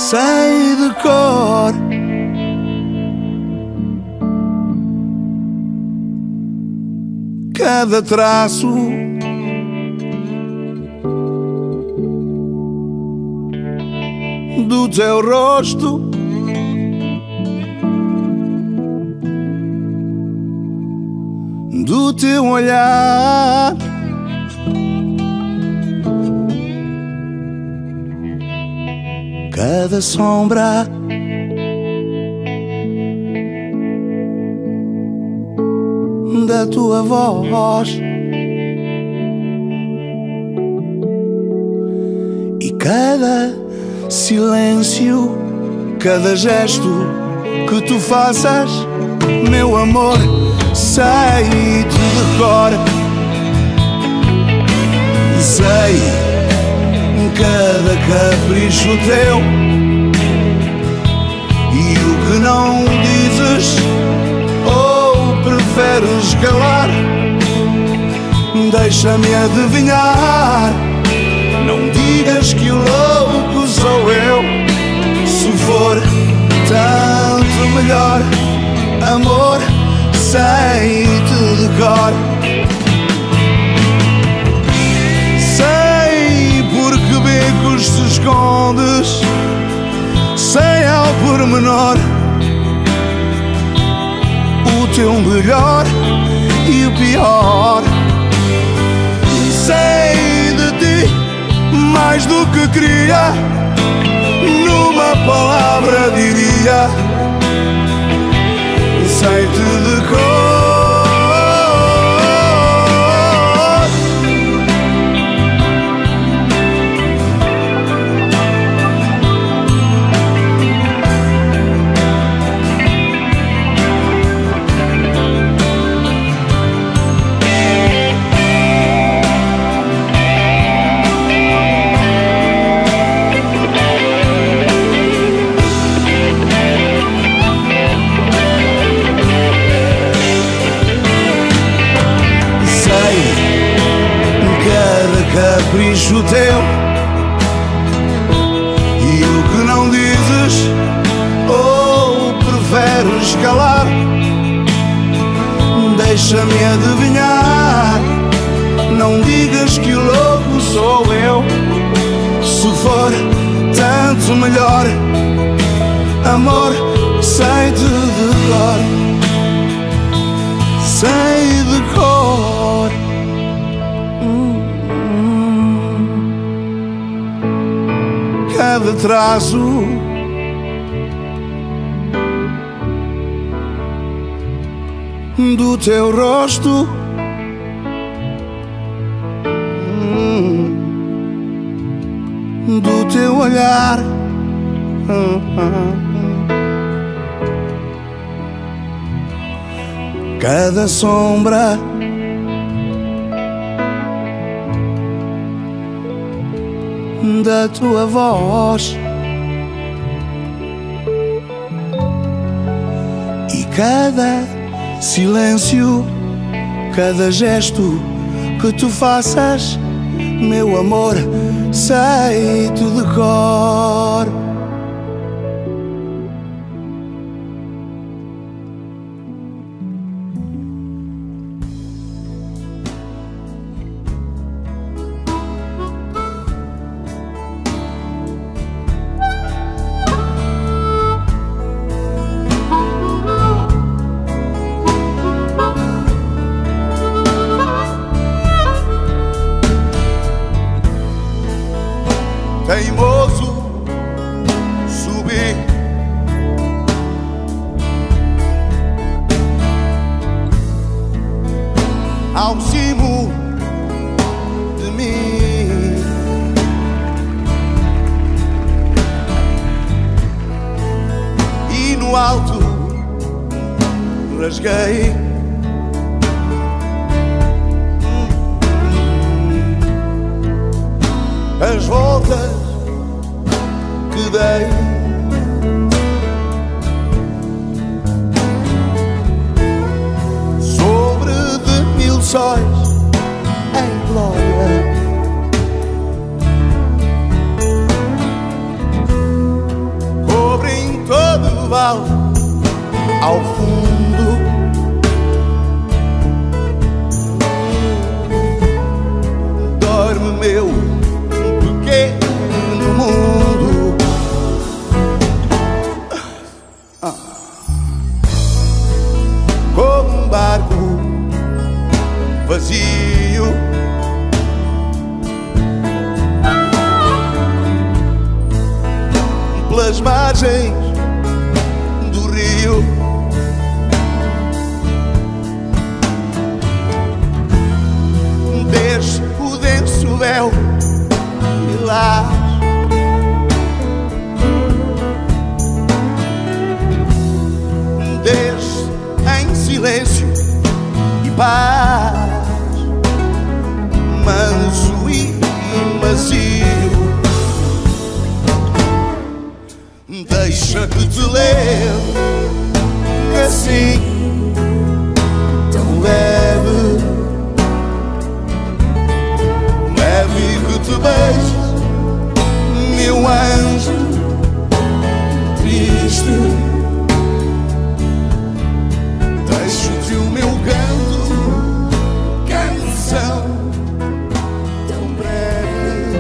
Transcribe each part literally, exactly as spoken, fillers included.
sei de cor. Cada traço do teu rosto, do teu olhar, cada sombra da tua voz e cada silêncio, cada gesto que tu faças, meu amor, sei-te de cor. Sei cada capricho teu e o que não dizes ou preferes calar, deixa-me adivinhar. Não digas que o louco sou eu. Se for tanto melhor, amor, sei-te de cor. Sei por que becos te escondes, sei ao pormenor o teu melhor e o pior. Sei de ti mais do que queria, numa palavra diria, sei-te de cor. Capricho teu e o que não dizes ou preferes calar, deixa-me adivinhar. Não digas que o louco sou eu. Se for tanto melhor, amor, sei-te de cor. Sei de cor. Cada traço do teu rosto, do teu olhar, cada sombra da tua voz e cada silêncio, cada gesto que tu faças, meu amor, sei-te de cor. Teimoso, subi ao cimo de mim, e no alto rasguei as voltas que dei. Sobre de mil sóis em glória, igual ao fundo. Dorme, meu pequeno mundo. Ah. Como um barco vazio, pelas margens do rio, desce o denso véu lilás, desce em silêncio e paz, manso e macio. Deixa que te leve assim, tão leve, leve que te beije, meu anjo triste. Deixo-te o meu canto, canção tão breve.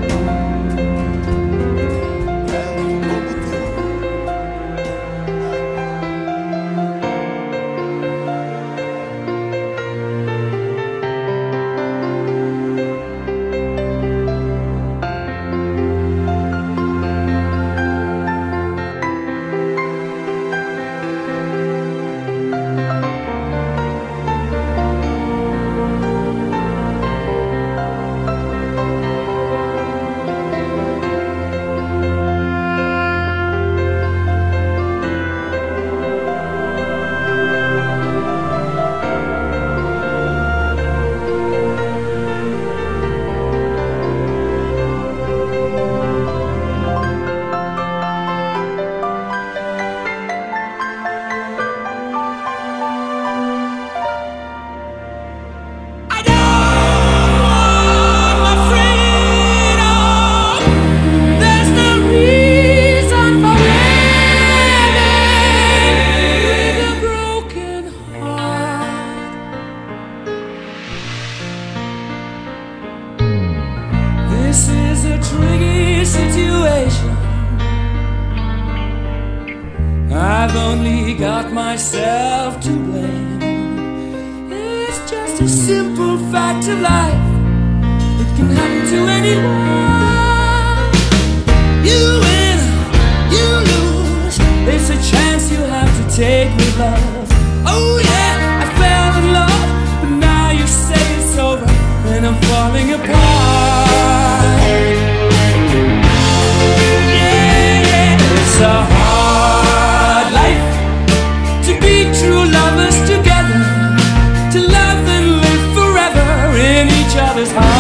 This is a tricky situation. I've only got myself to blame. It's just a simple fact of life. It can happen to anyone. You win, you lose. It's a chance you have to take with love. Oh yeah, I fell in love, but now you say it's over and I'm falling apart. Yeah, yeah, it's a hard life to be true lovers together, to love and live forever in each other's hearts.